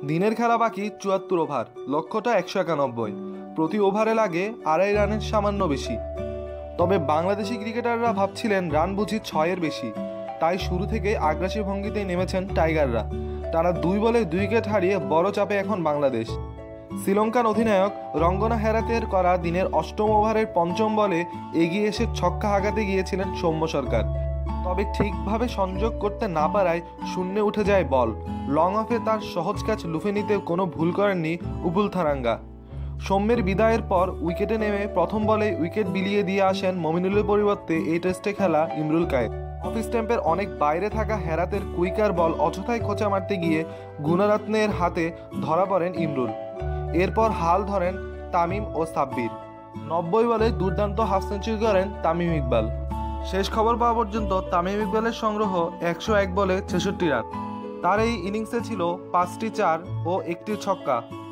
দিনের খেলা বাকি ৭৪ ওভার, লক্ষ্যটা ১৯১। প্রতি ওভারে লাগে ২.৫ রানের সামান্য বেশি। তবে বাংলাদেশি ক্রিকেটাররা ভাবছিলেন রান বুঝি ৬-এর বেশি, তাই শুরু থেকে আগ্রাসী ভঙ্গিতেই নেমেছেন টাইগাররা। টানা ২ বলে ২ উইকেট হারিয়ে বড় চাপে এখন বাংলাদেশ। শ্রীলঙ্কান অধিনায়ক রঙ্গনা হেরাতের করা দিনের ৮ম ওভারের ৫ম বলে এগিয়ে এসে ছক্কা হাঁকাতে গিয়েছিলেন সৌম্য সরকার। তবে ঠিকভাবে সংযোগ করতে না পারায় শূন্যে উঠে যায় বল। লং অফে তার সহজ ক্যাচ লুফে নিতে কোনো ভুল করেননি উপুল থারাঙ্গা। সৌম্যের বিদায়ের পর উইকেটে নেমে প্রথম বলে উইকেট বিলিয়ে দিয়ে আসেন মমিনুলের পরিবর্তে এই টেস্টে খেলা ইমরুল কায়েত। অফ স্ট্যাম্পের অনেক বাইরে থাকা হেরাতের কুইকার বল অযথায় খোঁচা মারতে গিয়ে গুণরত্নের হাতে ধরা পড়েন ইমরুল। এরপর হাল ধরেন তামিম ও সাব্বির। ৯০ বলে দুর্দান্ত হাফ সেঞ্চুরি করেন তামিম ইকবাল। শেষ খবর পাওয়া পর্যন্ত তামিম ইকবালের সংগ্রহ ১০১ বলে ৬৬ রান। তার এই ইনিংসে ছিল ৫টি চার ও ১টি ছক্কা।